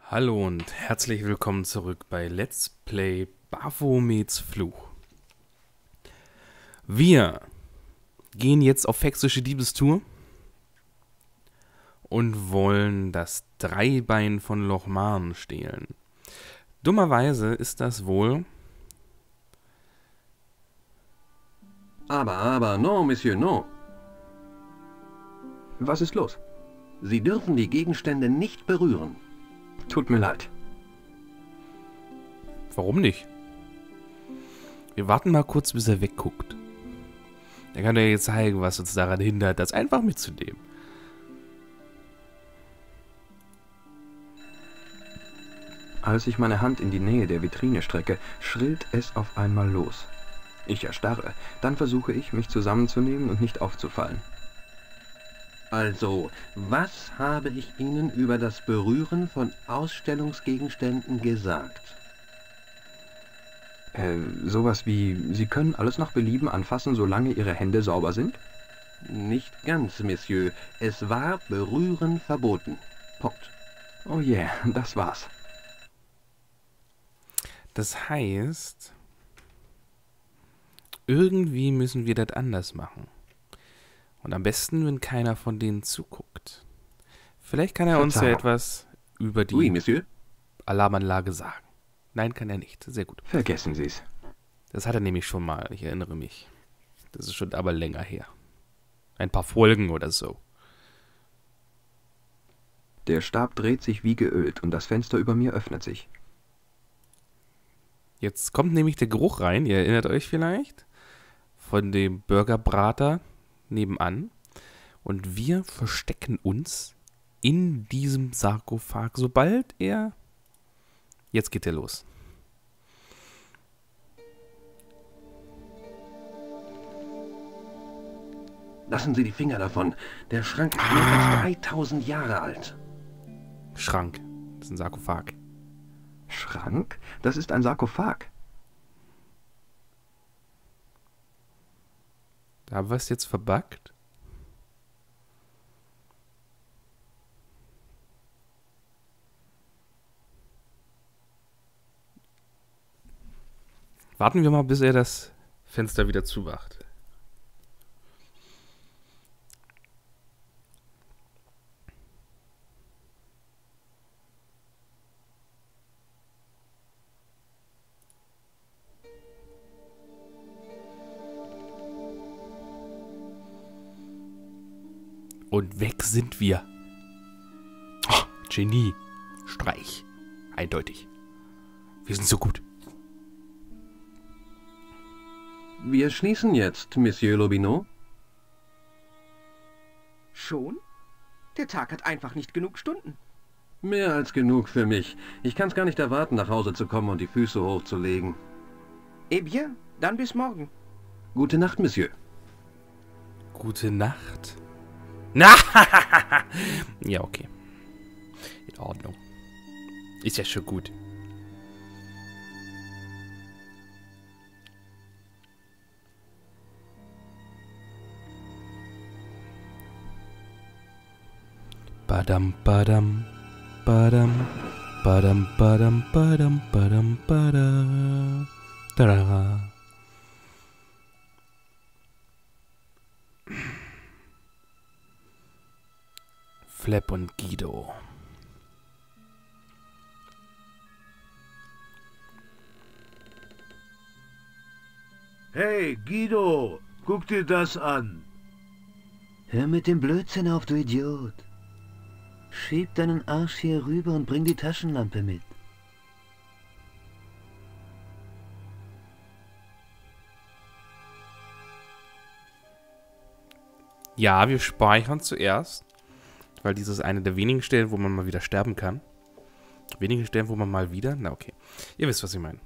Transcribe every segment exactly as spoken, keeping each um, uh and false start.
Hallo und herzlich willkommen zurück bei Let's Play Baphomets Fluch. Wir gehen jetzt auf sächsische Diebestour und wollen das Dreibein von Lochmarn stehlen. Dummerweise ist das wohl... Aber, aber, non, Monsieur, non. Was ist los? Sie dürfen die Gegenstände nicht berühren. Tut mir leid. Warum nicht? Wir warten mal kurz, bis er wegguckt. Er kann ja jetzt zeigen, was uns daran hindert, das einfach mitzunehmen. Als ich meine Hand in die Nähe der Vitrine strecke, schrillt es auf einmal los. Ich erstarre. Dann versuche ich, mich zusammenzunehmen und nicht aufzufallen. Also, was habe ich Ihnen über das Berühren von Ausstellungsgegenständen gesagt? Äh, sowas wie, Sie können alles nach Belieben anfassen, solange Ihre Hände sauber sind? Nicht ganz, Monsieur. Es war Berühren verboten. Punkt. Oh yeah, das war's. Das heißt, irgendwie müssen wir das anders machen. Und am besten, wenn keiner von denen zuguckt. Vielleicht kann er uns ja Verzeihung. etwas über die Oui, Monsieur. Alarmanlage sagen. Nein, kann er nicht. Sehr gut. Vergessen Sie's. Das hat er nämlich schon mal, ich erinnere mich. Das ist schon aber länger her. Ein paar Folgen oder so. Der Stab dreht sich wie geölt und das Fenster über mir öffnet sich. Jetzt kommt nämlich der Geruch rein, ihr erinnert euch vielleicht, von dem Burgerbrater nebenan. Und wir verstecken uns in diesem Sarkophag, sobald er... Jetzt geht er los. Lassen Sie die Finger davon. Der Schrank ist mehr als dreitausend Jahre alt. Schrank. Das ist ein Sarkophag. Schrank? Das ist ein Sarkophag. Da haben wir es jetzt verbuggt. Warten wir mal, bis er das Fenster wieder zumacht. Und weg sind wir. Oh, Genie. Streich. Eindeutig. Wir sind so gut. Wir schließen jetzt, Monsieur Lobineau. Schon? Der Tag hat einfach nicht genug Stunden. Mehr als genug für mich. Ich kann es gar nicht erwarten, nach Hause zu kommen und die Füße hochzulegen. Eh bien, dann bis morgen. Gute Nacht, Monsieur. Gute Nacht. Na! Ja, okay. In Ordnung. Ist ja schon gut. Badam, badam, badam, badam, badam, badam, badam, badam, da. Flap und Guido. Hey, Guido, guck dir das an. Hör mit dem Blödsinn auf, du Idiot. Schieb deinen Arsch hier rüber und bring die Taschenlampe mit. Ja, wir speichern zuerst, weil dies ist eine der wenigen Stellen, wo man mal wieder sterben kann. Wenige Stellen, wo man mal wieder... Na, okay. Ihr wisst, was ich meine.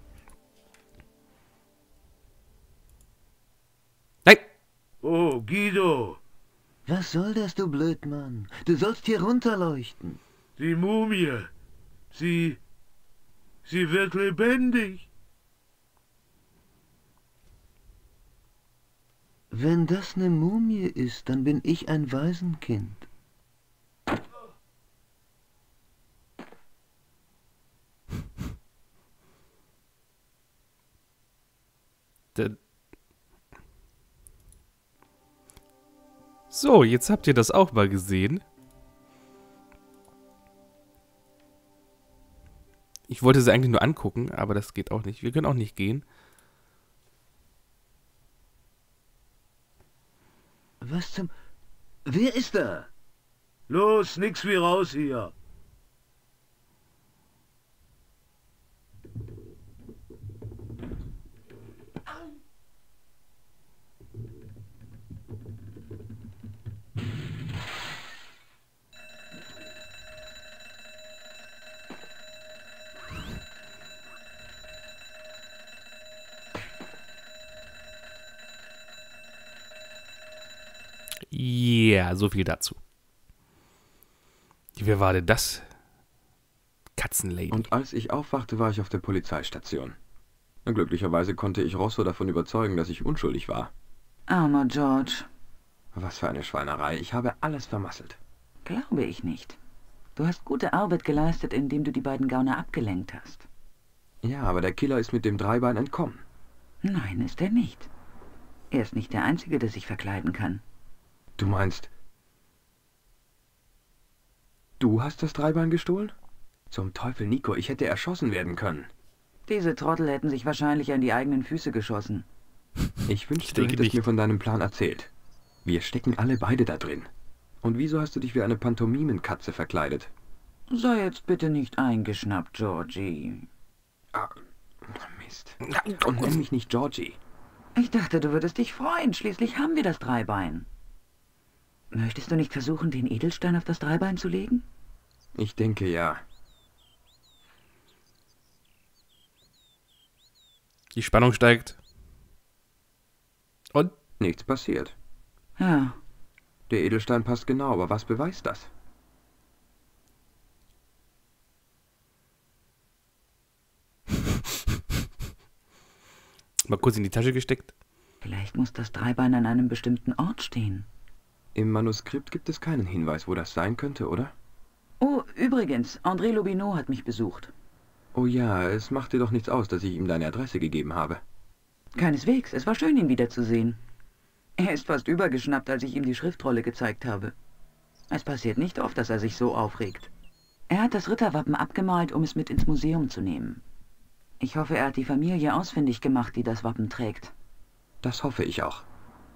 Nein! Oh, Guido, Was soll das, du Blödmann? Du sollst hier runterleuchten. die Mumie. Sie... Sie wird lebendig. Wenn das eine Mumie ist, dann bin ich ein Waisenkind. Denn so, jetzt habt ihr das auch mal gesehen. Ich wollte sie eigentlich nur angucken, aber das geht auch nicht. Wir können auch nicht gehen. Was zum... Wer ist da? Los, nix wie raus hier. Ja, yeah, so viel dazu. Wer war denn das? Katzenlady. Und als ich aufwachte, war ich auf der Polizeistation. Glücklicherweise konnte ich Rosso davon überzeugen, dass ich unschuldig war. Armer George. Was für eine Schweinerei. Ich habe alles vermasselt. Glaube ich nicht. Du hast gute Arbeit geleistet, indem du die beiden Gauner abgelenkt hast. Ja, aber der Killer ist mit dem Dreibein entkommen. Nein, ist er nicht. Er ist nicht der Einzige, der sich verkleiden kann. Du meinst, du hast das Dreibein gestohlen? Zum Teufel, Nico, ich hätte erschossen werden können. Diese Trottel hätten sich wahrscheinlich an die eigenen Füße geschossen. Ich wünschte, Ich du denke hättest nicht. mir von deinem Plan erzählt. Wir stecken alle beide da drin. Und wieso hast du dich wie eine Pantomimenkatze verkleidet? Sei jetzt bitte nicht eingeschnappt, Georgie. Ah, Mist. Und nenn mich nicht Georgie. Ich dachte, du würdest dich freuen. Schließlich haben wir das Dreibein. Möchtest du nicht versuchen, den Edelstein auf das Dreibein zu legen? Ich denke ja. Die Spannung steigt. Und? Nichts passiert. Ja. Der Edelstein passt genau, aber was beweist das? Mal kurz in die Tasche gesteckt. Vielleicht muss das Dreibein an einem bestimmten Ort stehen. Im Manuskript gibt es keinen Hinweis, wo das sein könnte, oder? Oh, übrigens, André Lobineau hat mich besucht. Oh ja, es macht dir doch nichts aus, dass ich ihm deine Adresse gegeben habe. Keineswegs, es war schön, ihn wiederzusehen. Er ist fast übergeschnappt, als ich ihm die Schriftrolle gezeigt habe. Es passiert nicht oft, dass er sich so aufregt. Er hat das Ritterwappen abgemalt, um es mit ins Museum zu nehmen. Ich hoffe, er hat die Familie ausfindig gemacht, die das Wappen trägt. Das hoffe ich auch.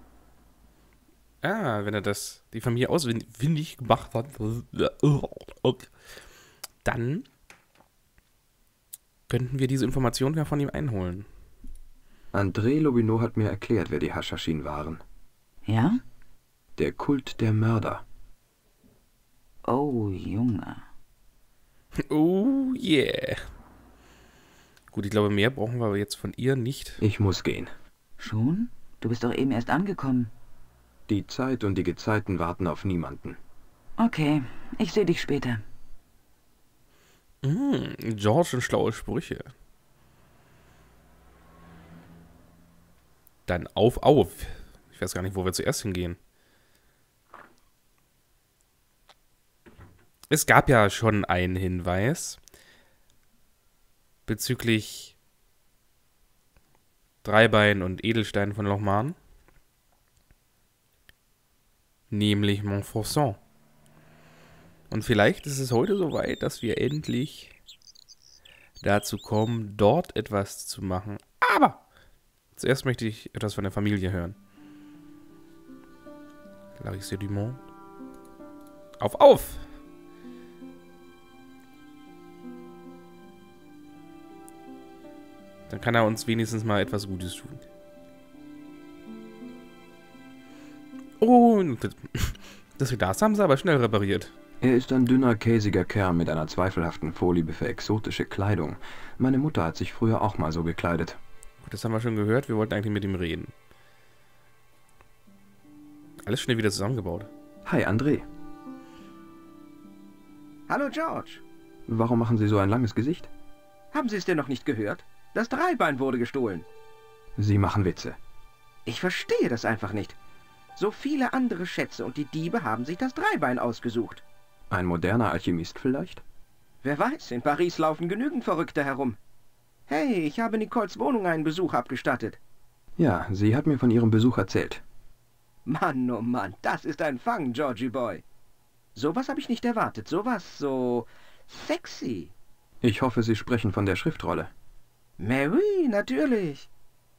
Ah, wenn er das, die Familie ausfindig gemacht hat, dann könnten wir diese Informationen ja von ihm einholen. André Lobineau hat mir erklärt, wer die Haschaschin waren. Ja? Der Kult der Mörder. Oh, Junge. Oh yeah. Gut, ich glaube, mehr brauchen wir aber jetzt von ihr nicht. Ich muss gehen. Schon? Du bist doch eben erst angekommen. Die Zeit und die Gezeiten warten auf niemanden. Okay, ich sehe dich später. Mm, George und schlaue Sprüche. Dann auf, auf. Ich weiß gar nicht, wo wir zuerst hingehen. Es gab ja schon einen Hinweis bezüglich Dreibein und Edelstein von Lochmarn. Nämlich Montfaucon. Und vielleicht ist es heute soweit, dass wir endlich dazu kommen, dort etwas zu machen. Aber zuerst möchte ich etwas von der Familie hören. Clarisse Dumont. Auf, auf! Dann kann er uns wenigstens mal etwas Gutes tun. Oh, das Glas haben sie aber schnell repariert. Er ist ein dünner, käsiger Kerl mit einer zweifelhaften Vorliebe für exotische Kleidung. Meine Mutter hat sich früher auch mal so gekleidet. Gut, das haben wir schon gehört. Wir wollten eigentlich mit ihm reden. Alles schnell wieder zusammengebaut. Hi, André. Hallo, George. Warum machen Sie so ein langes Gesicht? Haben Sie es denn noch nicht gehört? Das Dreibein wurde gestohlen. Sie machen Witze. Ich verstehe das einfach nicht. So viele andere Schätze und die Diebe haben sich das Dreibein ausgesucht. Ein moderner Alchemist vielleicht? Wer weiß, in Paris laufen genügend Verrückte herum. Hey, ich habe Nicoles Wohnung einen Besuch abgestattet. Ja, sie hat mir von ihrem Besuch erzählt. Mann, oh Mann, das ist ein Fang, Georgie Boy. Sowas habe ich nicht erwartet. Sowas so sexy. Ich hoffe, Sie sprechen von der Schriftrolle. Mais oui, natürlich.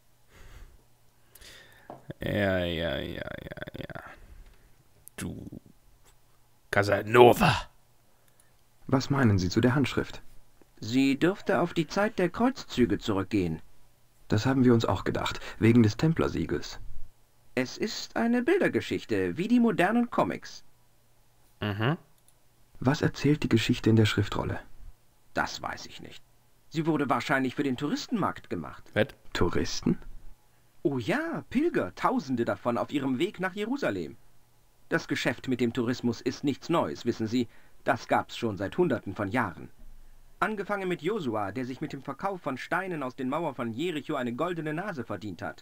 Ja, ja, ja, ja, ja. Du Casanova. Was meinen Sie zu der Handschrift? Sie dürfte auf die Zeit der Kreuzzüge zurückgehen. Das haben wir uns auch gedacht, wegen des Templersiegels. Es ist eine Bildergeschichte, wie die modernen Comics. Mhm. Was erzählt die Geschichte in der Schriftrolle? Das weiß ich nicht. Sie wurde wahrscheinlich für den Touristenmarkt gemacht. Was? Touristen? Oh ja, Pilger, Tausende davon auf ihrem Weg nach Jerusalem. Das Geschäft mit dem Tourismus ist nichts Neues, wissen Sie. Das gab's schon seit Hunderten von Jahren. Angefangen mit Josua, der sich mit dem Verkauf von Steinen aus den Mauern von Jericho eine goldene Nase verdient hat.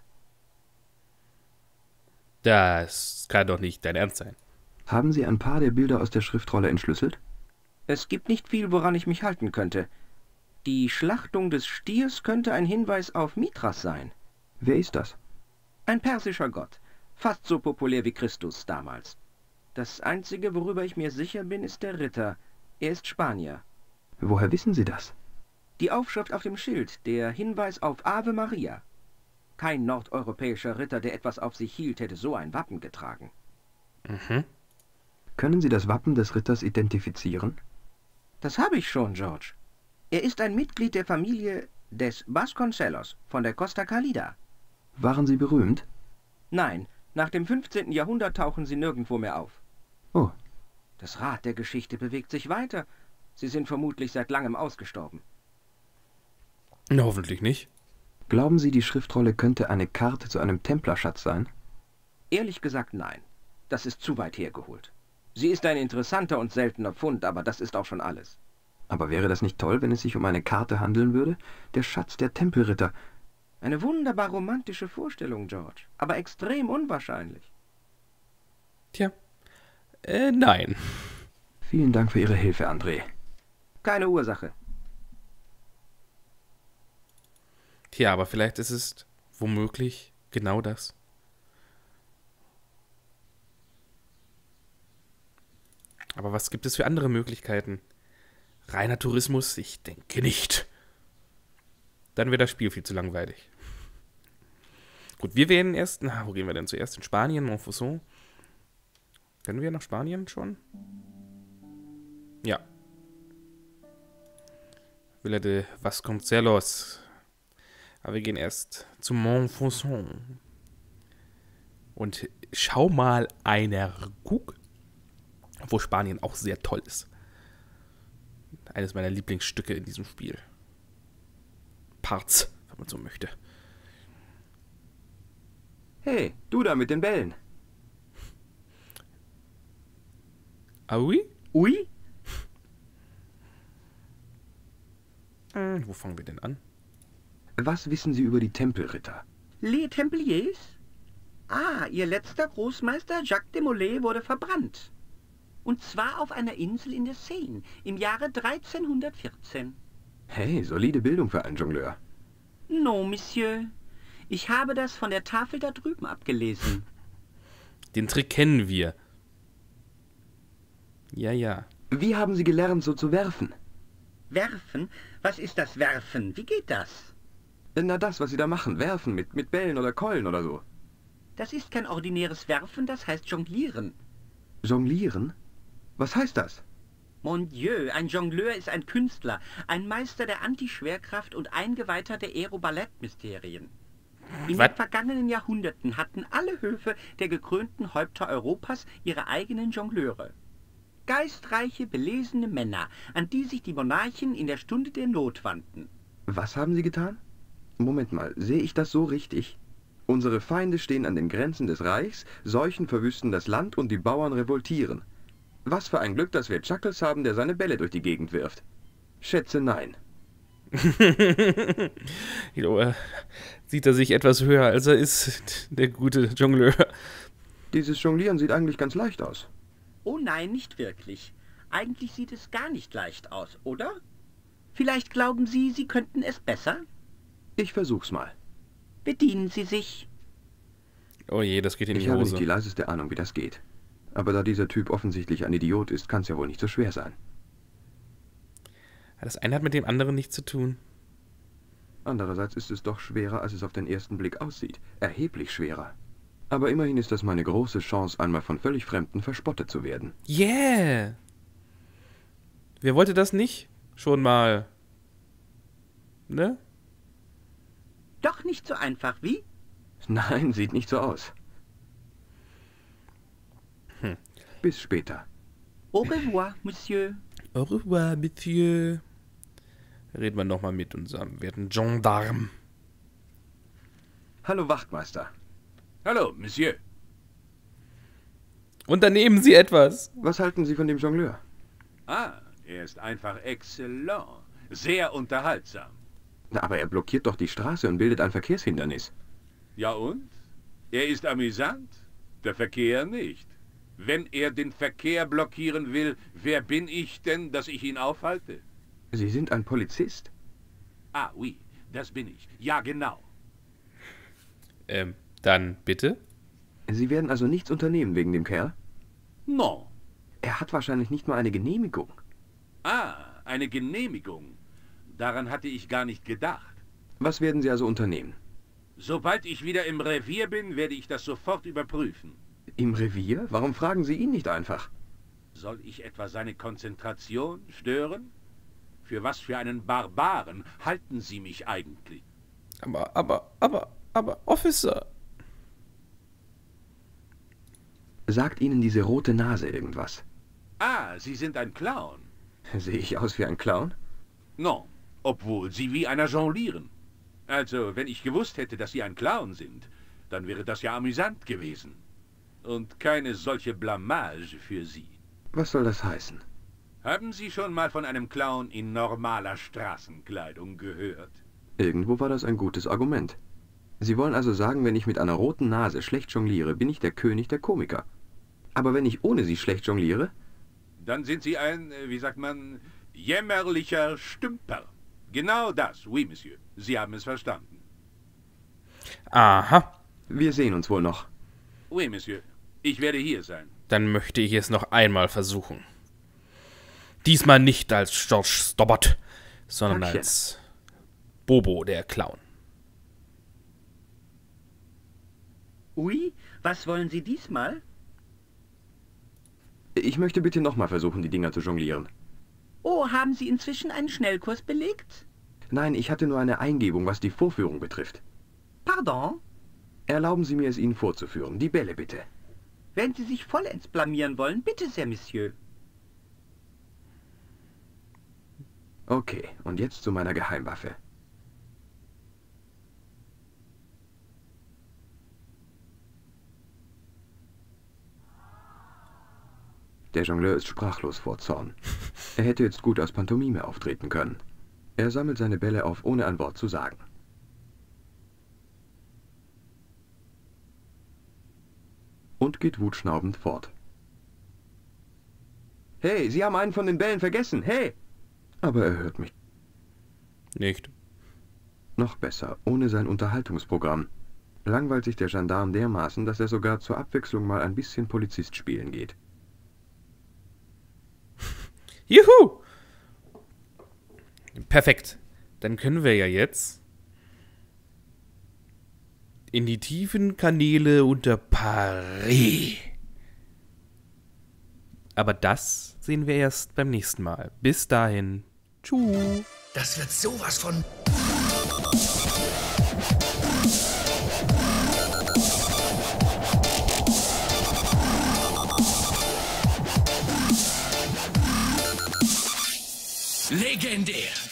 Das kann doch nicht dein Ernst sein. Haben Sie ein paar der Bilder aus der Schriftrolle entschlüsselt? Es gibt nicht viel, woran ich mich halten könnte. Die Schlachtung des Stiers könnte ein Hinweis auf Mithras sein. Wer ist das? Ein persischer Gott, fast so populär wie Christus damals. Das Einzige, worüber ich mir sicher bin, ist der Ritter. Er ist Spanier. Woher wissen Sie das? Die Aufschrift auf dem Schild, der Hinweis auf Ave Maria. Kein nordeuropäischer Ritter, der etwas auf sich hielt, hätte so ein Wappen getragen. Mhm. Können Sie das Wappen des Ritters identifizieren? Das habe ich schon, George. Er ist ein Mitglied der Familie des Vasconcelos von der Costa Calida. Waren Sie berühmt? Nein, nach dem fünfzehnten Jahrhundert tauchen sie nirgendwo mehr auf. Oh. Das Rad der Geschichte bewegt sich weiter. Sie sind vermutlich seit langem ausgestorben. Na, hoffentlich nicht. Glauben Sie, die Schriftrolle könnte eine Karte zu einem Templerschatz sein? Ehrlich gesagt, nein. Das ist zu weit hergeholt. Sie ist ein interessanter und seltener Fund, aber das ist auch schon alles. Aber wäre das nicht toll, wenn es sich um eine Karte handeln würde? Der Schatz der Tempelritter. Eine wunderbar romantische Vorstellung, George, aber extrem unwahrscheinlich. Tja, äh, nein. Vielen Dank für Ihre Hilfe, André. Keine Ursache. Tja, aber vielleicht ist es womöglich genau das. Aber was gibt es für andere Möglichkeiten? Reiner Tourismus? Ich denke nicht. Dann wäre das Spiel viel zu langweilig. Gut, wir wählen erst... Na, wo gehen wir denn zuerst? In Spanien, Montfaucon? Können wir nach Spanien schon? Ja. Villa de Vasconcelos. Aber wir gehen erst zu Montfaucon. Und schau mal einer guck, wo Spanien auch sehr toll ist. Eines meiner Lieblingsstücke in diesem Spiel. Parts, wenn man so möchte. Hey, du da mit den Bällen. Ah oui? Ui? Hm, wo fangen wir denn an? Was wissen Sie über die Tempelritter? Les Templiers? Ah, ihr letzter Großmeister Jacques de Molay wurde verbrannt. Und zwar auf einer Insel in der Seine im Jahre dreizehnhundertvierzehn. Hey, solide Bildung für einen Jongleur. Non, Monsieur. Ich habe das von der Tafel da drüben abgelesen. Den Trick kennen wir. Ja, ja. Wie haben Sie gelernt, so zu werfen? Werfen? Was ist das Werfen? Wie geht das? Na, das, was Sie da machen. Werfen mit, mit Bällen oder Keulen oder so. Das ist kein ordinäres Werfen, das heißt Jonglieren. Jonglieren? Was heißt das? Mon Dieu, ein Jongleur ist ein Künstler, ein Meister der Antischwerkraft und Eingeweihter der Aeroballettmysterien. In Was? den vergangenen Jahrhunderten hatten alle Höfe der gekrönten Häupter Europas ihre eigenen Jongleure. Geistreiche, belesene Männer, an die sich die Monarchen in der Stunde der Not wandten. Was haben Sie getan? Moment mal, sehe ich das so richtig? Unsere Feinde stehen an den Grenzen des Reichs, Seuchen verwüsten das Land und die Bauern revoltieren. Was für ein Glück, dass wir Chuckles haben, der seine Bälle durch die Gegend wirft. Schätze nein. Ich glaube, sieht er sich etwas höher, als er ist, der gute Jongleur. Dieses Jonglieren sieht eigentlich ganz leicht aus. Oh nein, nicht wirklich. Eigentlich sieht es gar nicht leicht aus, oder? Vielleicht glauben Sie, Sie könnten es besser? Ich versuch's mal. Bedienen Sie sich. Oh je, das geht in die Ich habe Hose. nicht die leiseste Ahnung, wie das geht. Aber da dieser Typ offensichtlich ein Idiot ist, kann es ja wohl nicht so schwer sein. Das eine hat mit dem anderen nichts zu tun. Andererseits ist es doch schwerer, als es auf den ersten Blick aussieht. Erheblich schwerer. Aber immerhin ist das meine große Chance, einmal von völlig Fremden verspottet zu werden. Yeah! Wer wollte das nicht? Schon mal. Ne? Doch nicht so einfach, wie? Nein, sieht nicht so aus. Hm. Bis später. Au revoir, Monsieur. Au revoir, Monsieur. Reden wir nochmal mit unserem werten Gendarm. Hallo, Wachtmeister. Hallo, Monsieur. Unternehmen Sie etwas. Was halten Sie von dem Jongleur? Ah, er ist einfach exzellent. Sehr unterhaltsam. Na, aber er blockiert doch die Straße und bildet ein Verkehrshindernis. Ja und? Er ist amüsant, der Verkehr nicht. Wenn er den Verkehr blockieren will, wer bin ich denn, dass ich ihn aufhalte? Sie sind ein Polizist? Ah, oui, das bin ich. Ja, genau. Ähm, dann bitte? Sie werden also nichts unternehmen wegen dem Kerl? Non. Er hat wahrscheinlich nicht mal eine Genehmigung. Ah, eine Genehmigung. Daran hatte ich gar nicht gedacht. Was werden Sie also unternehmen? Sobald ich wieder im Revier bin, werde ich das sofort überprüfen. Im Revier? Warum fragen Sie ihn nicht einfach? Soll ich etwa seine Konzentration stören? Für was für einen Barbaren halten Sie mich eigentlich? Aber, aber, aber, aber, Officer. Sagt Ihnen diese rote Nase irgendwas? Ah, Sie sind ein Clown. Sehe ich aus wie ein Clown? Non, obwohl Sie wie einer jonglieren. Also, wenn ich gewusst hätte, dass Sie ein Clown sind, dann wäre das ja amüsant gewesen. Und keine solche Blamage für Sie. Was soll das heißen? Haben Sie schon mal von einem Clown in normaler Straßenkleidung gehört? Irgendwo war das ein gutes Argument. Sie wollen also sagen, wenn ich mit einer roten Nase schlecht jongliere, bin ich der König der Komiker. Aber wenn ich ohne sie schlecht jongliere? Dann sind Sie ein, wie sagt man, jämmerlicher Stümper. Genau das, oui, Monsieur. Sie haben es verstanden. Aha. Wir sehen uns wohl noch. Oui, Monsieur. Ich werde hier sein. Dann möchte ich es noch einmal versuchen. Diesmal nicht als George Stobbart, sondern Dankeschön. als Bobo, der Clown. Ui, was wollen Sie diesmal? Ich möchte bitte nochmal versuchen, die Dinger zu jonglieren. Oh, haben Sie inzwischen einen Schnellkurs belegt? Nein, ich hatte nur eine Eingebung, was die Vorführung betrifft. Pardon? Erlauben Sie mir, es Ihnen vorzuführen. Die Bälle bitte. Wenn Sie sich vollends blamieren wollen, bitte sehr, Monsieur. Okay, und jetzt zu meiner Geheimwaffe. Der Jongleur ist sprachlos vor Zorn. Er hätte jetzt gut als Pantomime auftreten können. Er sammelt seine Bälle auf, ohne ein Wort zu sagen. Und geht wutschnaubend fort. Hey, Sie haben einen von den Bällen vergessen, hey! Aber er hört mich Nicht. noch besser, ohne sein Unterhaltungsprogramm. Langweilt sich der Gendarm dermaßen, dass er sogar zur Abwechslung mal ein bisschen Polizist spielen geht. Juhu! Perfekt. Dann können wir ja jetzt in die tiefen Kanäle unter Paris. Aber das sehen wir erst beim nächsten Mal. Bis dahin. Tschüss. Das wird sowas von... legendär.